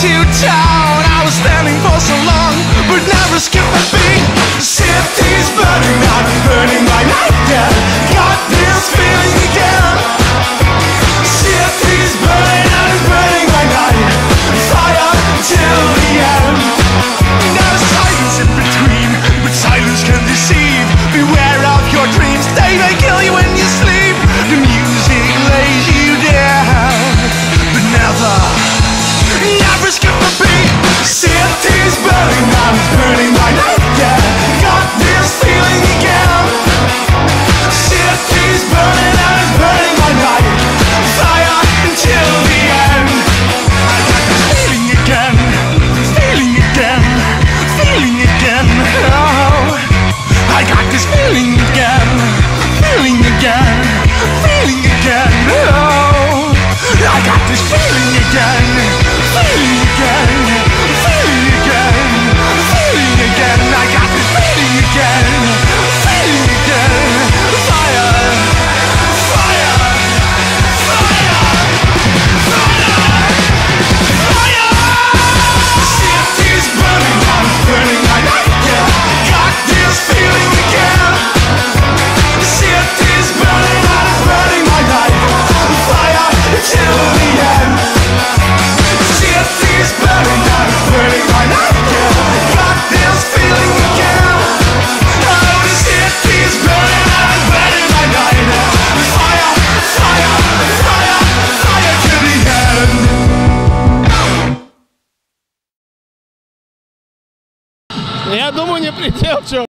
to town. I was standing for so long, but never skipped a beat. The city's burning out, burning my night, yeah. Got this feeling again. The city's burning out, it's burning my night. Fire till the end. There's silence in between, but silence can deceive. Beware of your dreams, they may kill you when you sleep. The music lays you down, but never skip a beat. City's burning out, it's burning my night, yeah. Got this feeling again. City's burning out, it's burning my night. Fire until the end. I got this feeling again, feeling again, feeling again. Oh, I got this feeling again, feeling again, feeling again. Oh, I got this feeling again, feeling again, feeling again, feeling again. I got this feeling again, feeling again. Fire, fire, fire, fire, fire. City's burning out, burning my night, yeah. Got this feeling again. City's burning out, burning my night. Fire till the end. City's burning out, burning my night, yeah. Got this feeling again. Oh, the city's burning out, burning my night. Fire, fire, fire, fire to the end. Я думаю, не прилетел, чё.